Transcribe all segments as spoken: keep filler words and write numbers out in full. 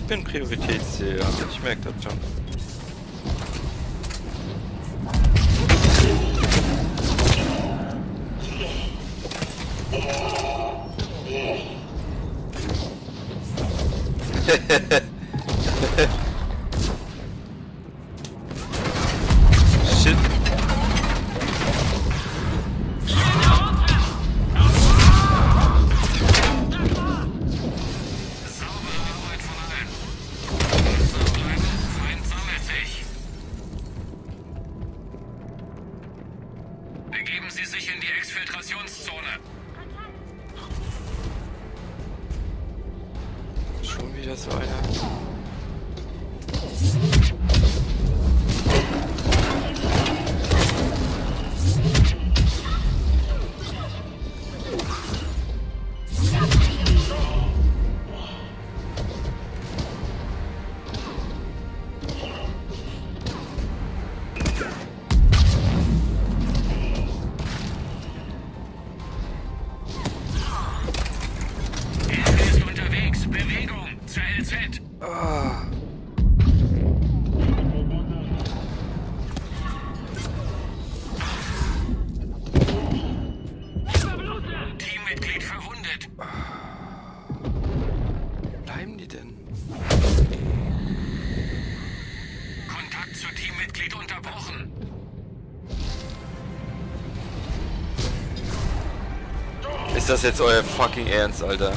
bin Prioritätsziel, also ich merke das schon. Shit. Begeben Sie sich in die Exfiltrationszone. Schon wieder so einer. Ah. Teammitglied verwundet. Wo bleiben die denn? Kontakt zu Teammitglied unterbrochen. Ist das jetzt euer fucking Ernst, Alter?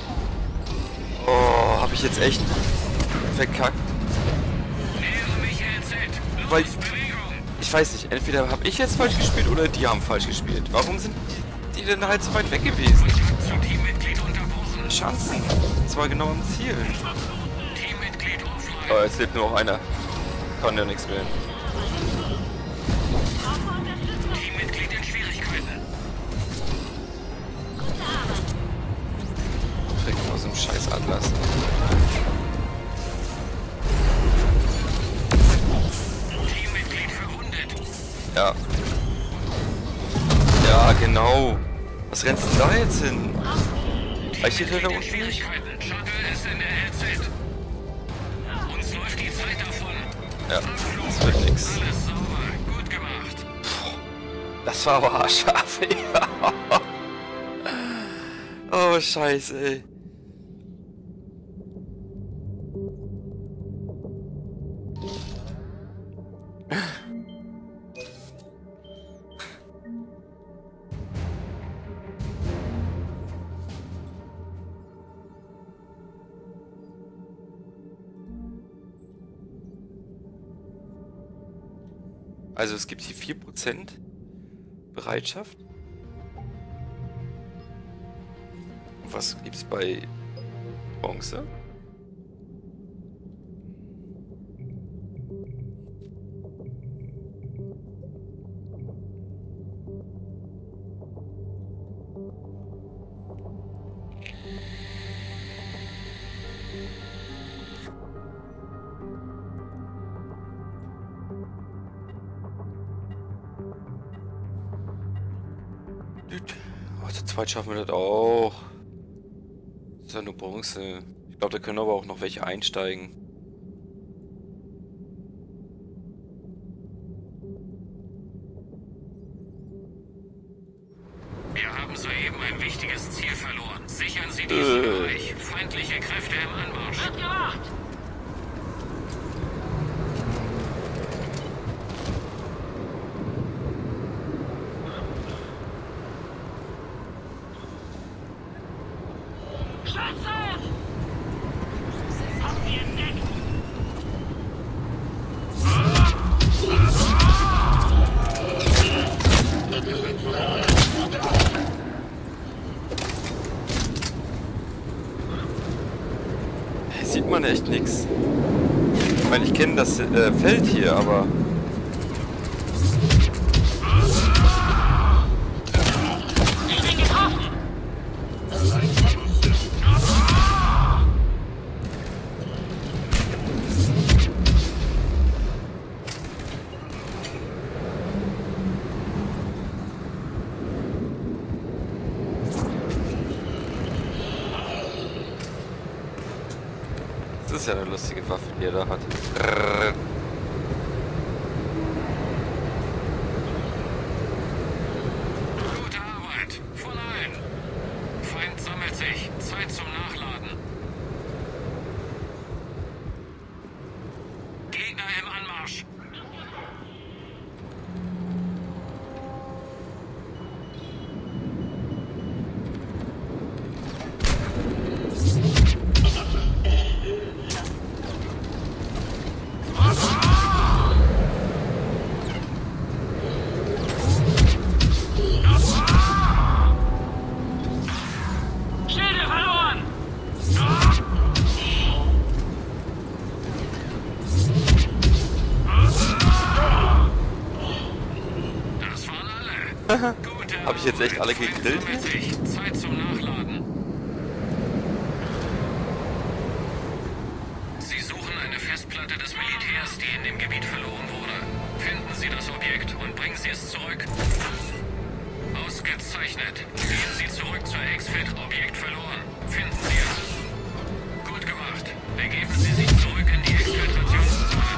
Oh, hab ich jetzt echt verkackt? Weil ich weiß nicht, entweder habe ich jetzt falsch gespielt oder die haben falsch gespielt. Warum sind die, die denn halt so weit weg gewesen? Chancen. Zwar genau am Ziel. Oh, jetzt lebt nur noch einer. Kann ja nichts mehr. Teammitglied in Schwierigkeiten. Direkt aus dem scheiß Atlas. Teammitglied verwundet. Ja. Ja, genau. Was rennst du denn da jetzt hin? Ich hier da unten nicht? Shuttle ist in der L Z. Uns läuft die Zeit davon. Ja, das wird nix. Alles sauber. Gut gemacht. Das war aber haarscharf, ey. Oh, scheiße, ey. Also es gibt hier vier Prozent Bereitschaft. Was gibt's bei Bronze? Oh, zu zweit schaffen wir das auch. Das ist ja nur Bronze. Ich glaube, da können aber auch noch welche einsteigen. Wir haben soeben ein wichtiges Ziel verloren. Sichern Sie diesen Äh. Bereich. Feindliche Kräfte im Anmarsch. Wird gemacht. Sieht man echt nichts. Ich meine, ich kenne das äh, Feld hier, aber... Das ist ja eine lustige Waffe, die er da hat. Brrr. Gute Arbeit. Voll ein. Feind sammelt sich. Zeit zum Nachladen. Gegner im Anmarsch. Habe ich jetzt echt alle gegrillt? Zeit zum Nachladen. Sie suchen eine Festplatte des Militärs, die in dem Gebiet verloren wurde. Finden Sie das Objekt und bringen Sie es zurück. Ausgezeichnet. Gehen Sie zurück zur Exfil. Objekt verloren. Finden Sie es. Gut gemacht. Begeben Sie sich zurück in die Exfiltrationszone.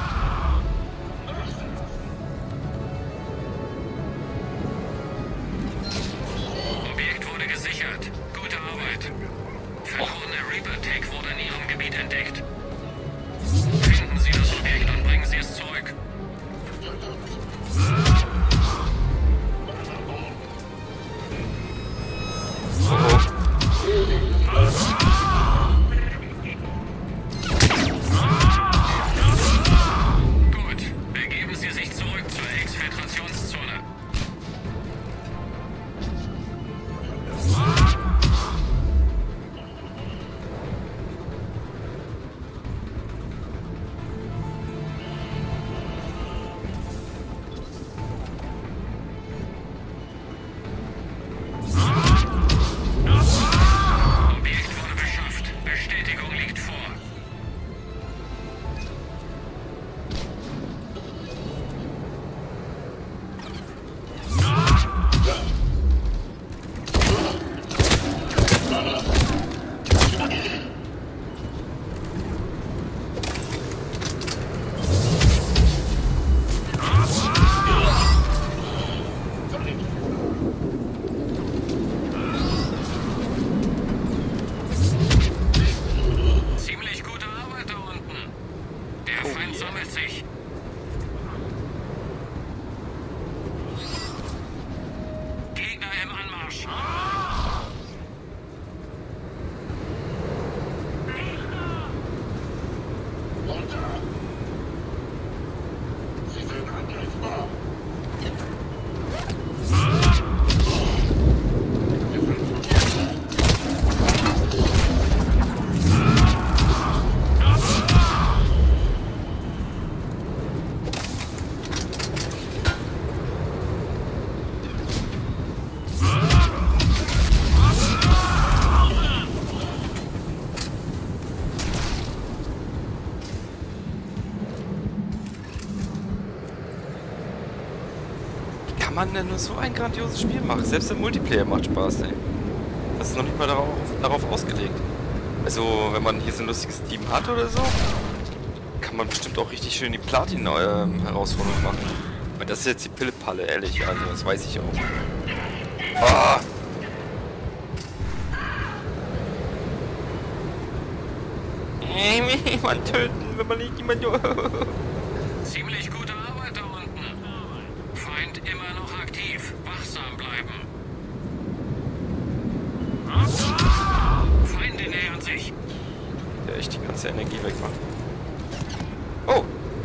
Gute Arbeit. Verlorene Reaper-Tech wurde in Ihrem Gebiet entdeckt. Finden Sie das Objekt und bringen Sie es zurück. Gut, begeben Sie sich zurück zur Exfiltrationszone. Man denn nur so ein grandioses Spiel macht? Selbst der Multiplayer macht Spaß, ey. Das ist noch nicht mal darauf, darauf ausgelegt. Also, wenn man hier so ein lustiges Team hat oder so, kann man bestimmt auch richtig schön die Platin-Herausforderung machen. Weil das ist jetzt die Pillepalle, ehrlich, also das weiß ich auch. Ah! Man töten, wenn man nicht jemand... Ziemlich gute Arbeit da unten. Feind immer noch aktiv. Wachsam bleiben. Feinde nähern sich. Der echt die ganze Energie wegmacht. Oh!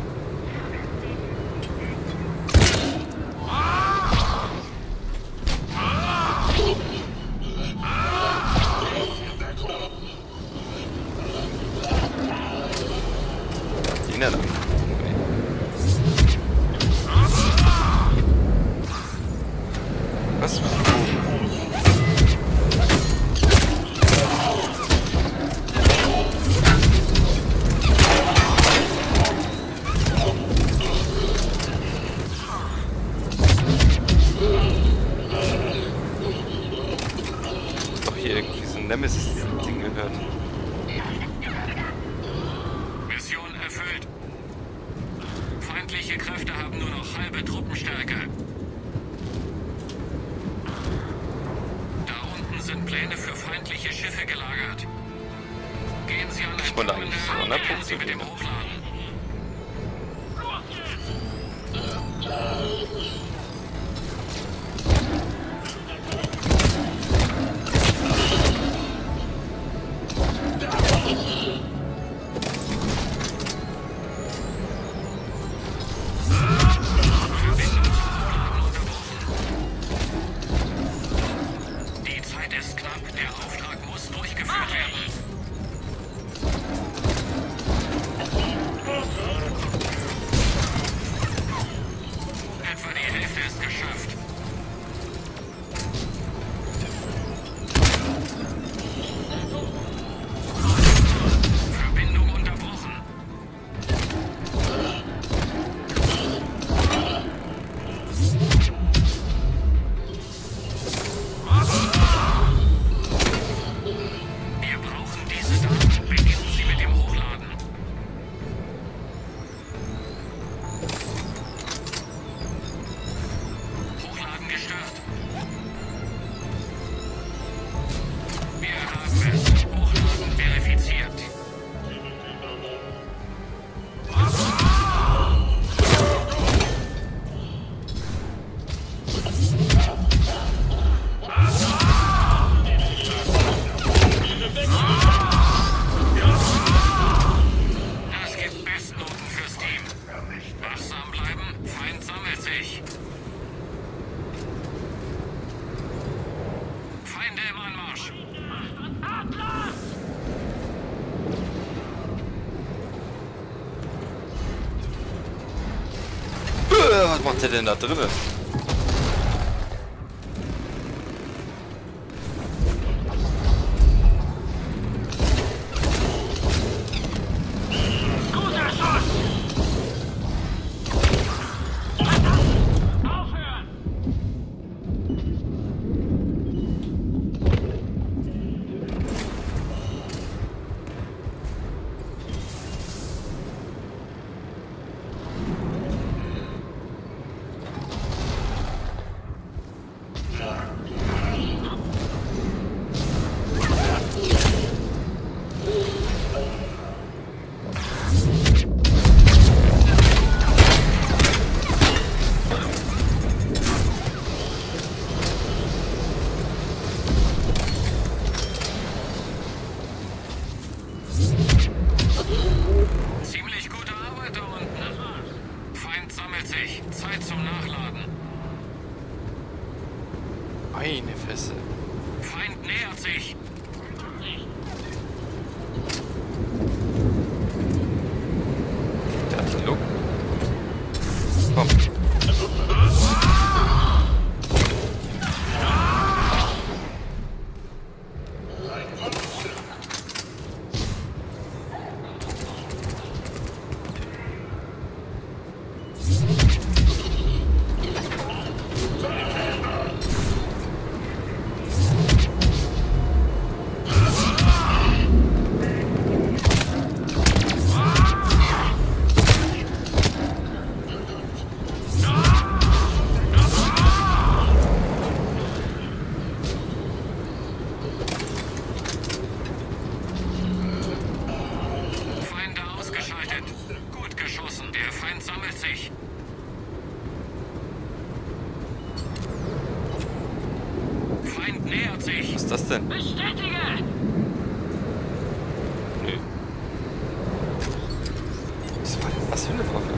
Die Neller. Was? Doch hier irgendwie so ein Nemesis-Ding gehört. feindliche Kräfte haben nur noch halbe Truppenstärke. Da unten sind Pläne für feindliche Schiffe gelagert. Gehen Sie an Ich ein wollte eigentlich so Terminal hundert und beginnen Sie Punkte mit dem geben. Hochladen. Die Zeit ist knapp. Der Auftrag muss durchgeführt werden. Etwa die Hälfte ist geschafft. Verbindung unterbrochen. Wir brauchen diese Daten. Beginnen Sie mit dem Hochladen. Hochladen gestart. Wir haben es. Hochladen verifiziert. Das gibt Bestnoten fürs Team. Wachsam bleiben. Feind sammelt sich. Feinde im Anmarsch. Äh, Was macht der denn da drinnen? Guter Schuss! Aufhören! Ziemlich gute Arbeit da unten. Feind sammelt sich. Zeit zum Nachladen. Meine Fresse. Feind nähert sich. Der hat die Look. Komm. Feinde ausgeschaltet. Gut geschossen. Der Feind sammelt sich. Feind nähert sich. Was ist das denn? Bestätige! Nö. Was war denn das für eine Waffe?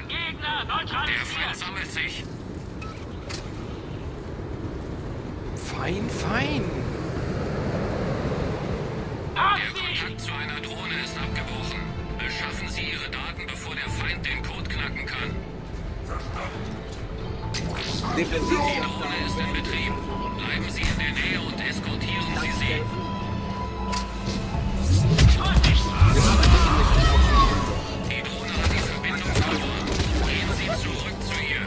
Zielen. Gegner neutralisiert. Der Feind sammelt sich. Fein, fein. Der Kontakt zu einer Drohne ist abgebrochen. Beschaffen Sie Ihre Daten, bevor der Feind den Code knacken kann. Die Drohne ist in Betrieb. Bleiben Sie in der Nähe und eskortieren Sie sie. Die Drohne hat die Verbindung verloren. Gehen Sie zurück zu ihr.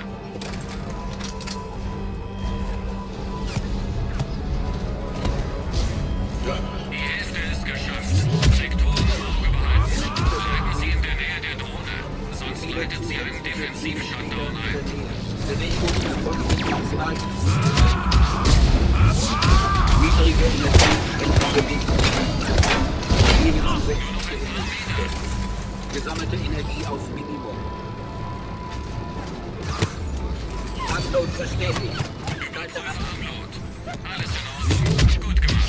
Die Hälfte ist geschafft. Sektoren im Auge behalten. Bleiben Sie in der Nähe der Drohne. Sonst leitet sie einen Defensiv-Shutdown ein. Niedrige Energie. Gesammelte Energie auf Minimum. Upload bestätigt. Überprüfe Upload. Alles in Ordnung. Gut gemacht.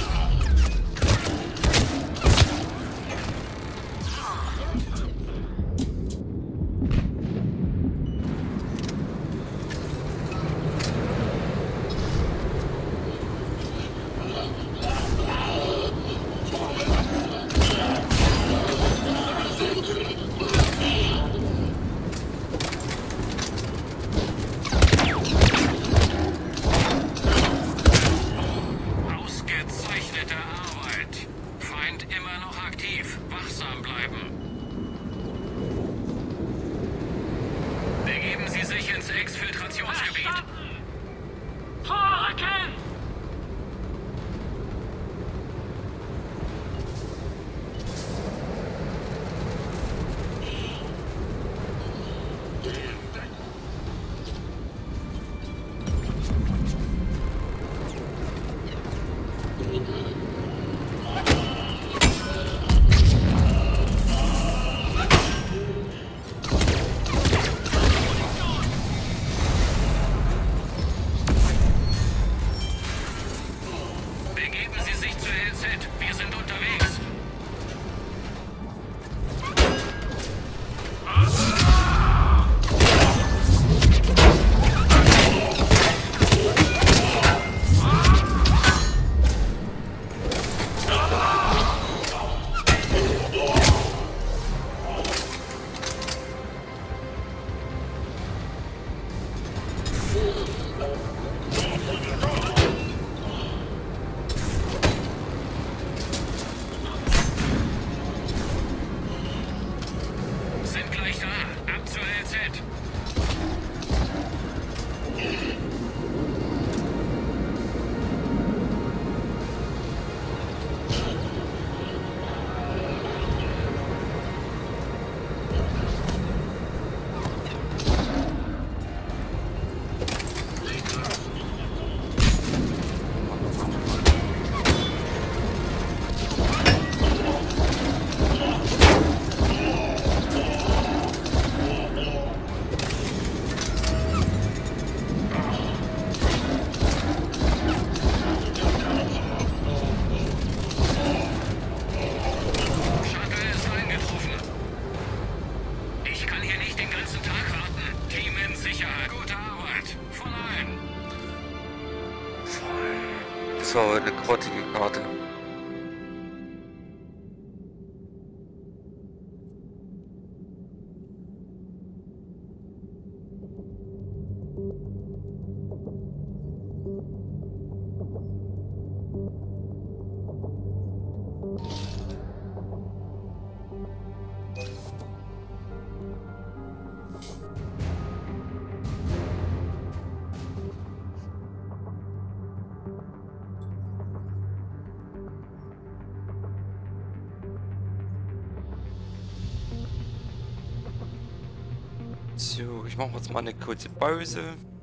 Ausgezeichnete Arbeit. Feind immer noch aktiv. Wachsam bleiben. Begeben Sie sich ins Exfiltrationsgebiet. Vorrücken! Begeben Sie sich zur L Z. Wir sind unterwegs. Sind gleich da. Ab zur L Z. Shuttle ist eingetroffen. Ich kann hier nicht den ganzen Tag warten. Team in Sicherheit. Gute Arbeit. Von allen. Das war aber eine grottige Karte. So, ich mache jetzt mal eine kurze Pause.